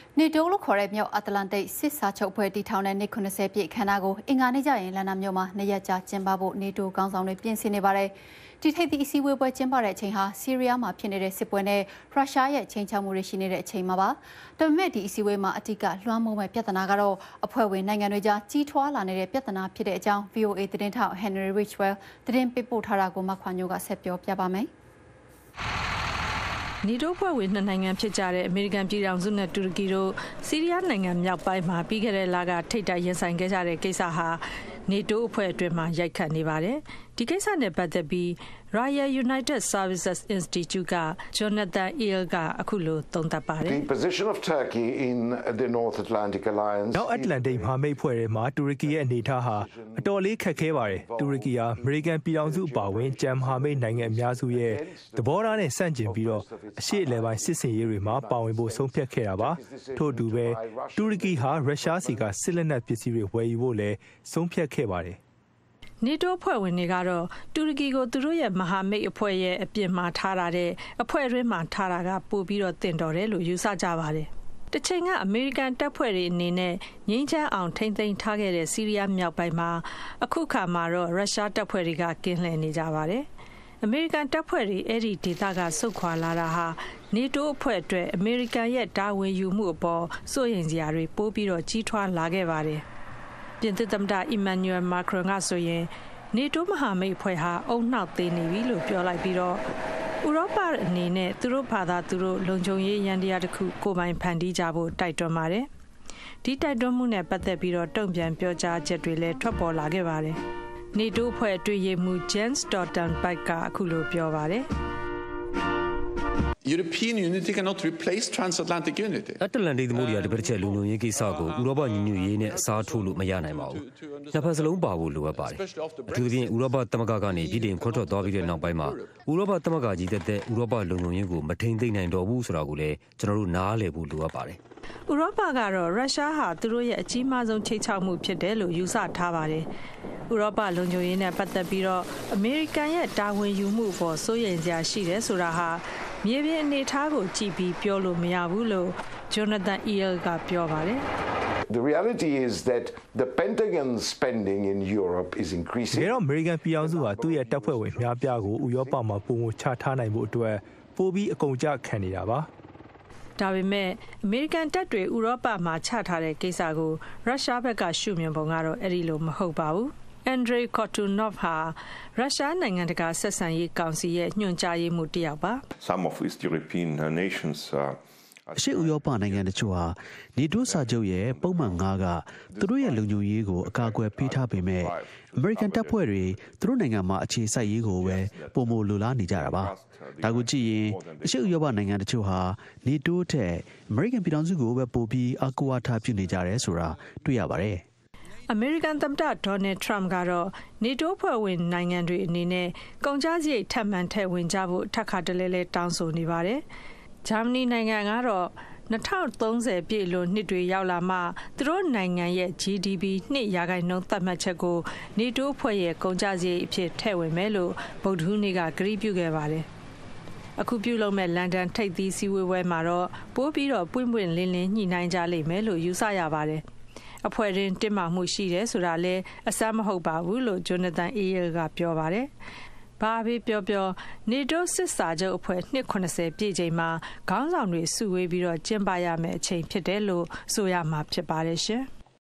နေတိုးလို့ခေါ်တဲ့မြောက်အတ္တလန်တိတ်စစ်စာချုပ်ဖွဲ့တည်ထောင်တဲ့နှစ်90ပြည့်အခမ်းအနားကိုအင်္ဂါနေ့ကျရင်လန်ဒန်မြို့မှာနှစ်ရက်ကြာကျင်းပဖို့နေတိုးခေါင်းဆောင်တွေပြင်ဆင်နေပါတယ်။ဒီထိပ်သီးအစည်းအဝေးပွဲကျင်းပတဲ့အချိန်ဟာဆီးရီးယားမှာဖြစ်နေတဲ့စစ်ပွဲနဲ့ရုရှားရဲ့ချိန်ချောက်မှုတွေရှိနေတဲ့အချိန်မှာပါ။ဒါပေမဲ့ဒီအစည်းအဝေးမှာအတိအကလွှမ်းမိုးမဲ့ပြဿနာကတော့အဖွဲ့ဝင်နိုင်ငံတွေကြားကြီးထွားလာနေတဲ့ပြဿနာဖြစ်တဲ့အကြောင်း VOA သတင်းထောက် Henry Ridgwell သတင်းပေးပို့ထားတာကိုမခွာညိုကဆက်ပြောပြပါမယ်။နေတိုးဖွဲ့ဝင်နှစ်နိုင်ငံဖြစ်ကြတဲ့အမေရိကန်ပြည်ထောင်စုနဲ့တူရကီတို့ဆီးရီးယားနိုင်ငံမြောက်ပိုင်းမှာပြီးခဲ့တဲ့လကထိပ်တိုက်ရင်ဆိုင်ခဲ့ကြတဲ့ကိစ္စဟာနေတိုးအဖွဲ့အတွင်းမှာရိုက်ခတ်နေပါတယ်။ဒီကိစ္စနဲ့ပတ်သက်ပြီး Royal United Services Institute က Jonathan Eyal ကအခုလိုသုံးသပ်ပါတယ်။ The position of Turkey in the North Atlantic Alliance နောက်အတ္တလန်တိတ်မဟာမိတ်ဖွဲ့ထဲမှာတူရကီရဲ့အနေအထားဟာအတော်လေးခက်ခဲပါတယ်။တူရကီဟာအမေရိကန်ပြည်ထောင်စုအပါအဝင်ကျန်မဟာမိတ်နိုင်ငံအများစုရဲ့သဘောထားနဲ့ဆန့်ကျင်ပြီးတော့အရှေ့အလယ်ပိုင်းစစ်စင်ရေးတွေမှာပါဝင်ဖို့ဆုံးဖြတ်ခဲ့တာပါ။ထို့အတူပဲတူရကီဟာရုရှားစီကစစ်လက်နက်ပစ္စည်းတွေဝယ်ယူဖို့လည်းဆုံးဖြတ်ခဲ့ပါတယ်နေတိုးအဖွဲ့ဝင်တွေကတော့တူရကီကိုသူတို့ရဲ့မဟာမိတ်အဖွဲ့ရဲ့အပြင်မှာထားတာတဲ့အဖွဲ့ရင်းမှာထားတာကပိုပြီးတော့တင်တော်တယ်လို့ယူဆကြပါတယ်။တစ်ချိန်ကအမေရိကန်တပ်ဖွဲ့တွေအနေနဲ့ငြိမ်းချမ်းအောင်ထိန်းသိမ်းထားခဲ့တဲ့ဆီးရီးယားမြောက်ပိုင်းမှာအခုခါမှာတော့ရုရှားတပ်ဖွဲ့တွေကကင်းလှည့်နေကြပါတယ်။အမေရိကန်တပ်ဖွဲ့တွေအဲ့ဒီဒေသကဆုတ်ခွာလာတာဟာနေတိုးအဖွဲ့အတွက်အမေရိကန်ရဲ့တာဝန်ယူမှုအပေါ်စိုးရိမ်စရာတွေပိုပြီးတော့ကြီးထွားလာခဲ့ပါတယ်။ပြင်သစ်သမ္မတ Emmanuel Macron ကဆိုရင်နေတိုးမဟာမိတ်အဖွဲ့ဟာအုံနောက်သေးနေပြီလို့ပြောလိုက်ပြီးတော့ဥရောပအနေနဲ့သူတို့ဘာသာသူတို့လုံခြုံရေးရန်တရားတစ်ခုကိုယ်ပိုင်ဖန်တီးကြဖို့တိုက်တွန်းပါတယ်။ဒီတိုက်တွန်းမှုနဲ့ပတ်သက်ပြီးတော့တုံ့ပြန်ပြောကြားချက်တွေလည်းထွက်ပေါ်လာခဲ့ပါတယ်။နေတိုးအဖွဲ့အတွေ့အကြုံမှူး Jens Stoltenberg ကအခုလိုပြောပါတယ်။ European unity cannot replace transatlantic unity. အတ္တလန်တိတ်သမုဒ္ဒရာတစ်ပတ်ချက်လုံခြုံရေးကိစ္စကိုဥရောပညီညွတ်ရေးနဲ့အစားထိုးလို့မရနိုင်ပါဘူး။နှစ်ဖက်စလုံးပါဖို့လိုအပ်ပါတယ်။အထူးသဖြင့်ဥရောပသမဂ္ဂကနေပြည်တင်ခွဲထွက်သွားပြီးတဲ့နောက်ပိုင်းမှာဥရောပသမဂ္ဂကြီးသက်သက်ဥရောပလုံခြုံရေးကိုမထိန်းသိမ်းနိုင်တော့ဘူးဆိုတာကိုလည်းကျွန်တော်တို့နားလည်ဖို့လိုအပ်ပါတယ်။ဥရောပကတော့ရုရှားဟာသူတို့ရဲ့အကြီးမားဆုံးချိတ်ချောက်မှုဖြစ်တယ်လို့ယူဆထားပါတယ်။ဥရောပလုံခြုံရေးနဲ့ပတ်သက်ပြီးတော့အမေရိကန်ရဲ့တာဝန်ယူမှုပေါ်စိုးရိမ်စရာရှိတယ်ဆိုတာဟာမြေပြင်အနေအထားကိုကြည့်ပြီးပြောလို့မရဘူးလို့ Jonathan Eyal ကပြောပါတယ် The reality is that the Pentagon spending in Europe is increasing. ဒါတော့အမေရိကန်ပြည်ထောင်စုဟာသူ့ရဲ့တပ်ဖွဲ့ဝင်များပြားကိုဥရောပမှာပုံမချထားနိုင်ဖို့အတွက်ပိုပြီးအကုန်အကျခံနေတာပါဒါပေမဲ့အမေရိကန်တပ်တွေဥရောပမှာချထားတဲ့ကိစ္စကိုရုရှားဘက်ကရှုမြင်ပုံကတော့အဲ့ဒီလိုမဟုတ်ပါဘူးAndrei Kortunov ဟာရုရှားနိုင်ငံတကာဆက်ဆံရေးကောင်စီရဲ့ညွှန်ကြားရေးမှူးတစ်ယောက်ပါ Some of East European nations အရှေ့ဥရောပနိုင်ငံတချို့ဟာနေတိုးစာချုပ်ရဲ့ပုံမှန်5ကသူတို့ရဲ့လုံခြုံရေးကိုအကာအကွယ်ပေးထားပေမဲ့အမေရိကန်တပ်ဖွဲ့တွေသူတို့နိုင်ငံမှာအခြေစိုက်ရေးကိုပဲပုံမလိုလားနေကြတာပါဒါကိုကြည့်ရင်အရှေ့ဥရောပနိုင်ငံတချို့ဟာနေတိုးထက်အမေရိကန်ပြည်ထောင်စုကိုပဲပိုပြီးအကူအထားပြုနေကြတယ်ဆိုတာတွေ့ရပါတယ်အမေရိကန်သမ္မတဒေါ်နယ်ထရမ့်ကတော့နေတိုးဖွဲ့ဝင်နိုင်ငံတွေအနေနဲ့ကုန်ကျစရိတ်ထပ်မံထည့်ဝင်ကြဖို့ထပ်ခါတလဲလဲတောင်းဆိုနေပါတယ်။ဂျာမနီနိုင်ငံကတော့2030ပြည့်လွန်နှစ်တွေရောက်လာမှသူတို့နိုင်ငံရဲ့ GDP 2% သတ်မှတ်ချက်ကိုနေတိုးဖွဲ့ရဲ့ကုန်ကျစရိတ်အဖြစ်ထည့်ဝင်မယ်လို့ဗုဒ္ဓဟူးနေ့ကကတိပြုခဲ့ပါတယ်။အခုပြုလုပ်မဲ့လန်ဒန်ထိပ်သီးစည်းဝေးပွဲမှာတော့ပိုးပြီးတော့ပွင့်ပွင့်လင်းလင်းညှိနှိုင်းကြလိမ့်မယ်လို့ယူဆရပါတယ်။အဖွဲ့ရင်းတင်မာမှုရှိတယ်ဆိုတာလဲအစမ်းမဟုတ်ပါဘူးလို့ Jonathan Eyal ကပြောပါတယ်။ဘာပဲပြောနေတိုးစစ်စာချုပ်အဖွဲ့290ပြည့်ချိန်မှာခေါင်းဆောင်တွေစုဝေးပြီးတော့ကျင်းပရမယ့်အချိန်ဖြစ်တယ်လို့ဆိုရမှာဖြစ်ပါတယ်ရှင်။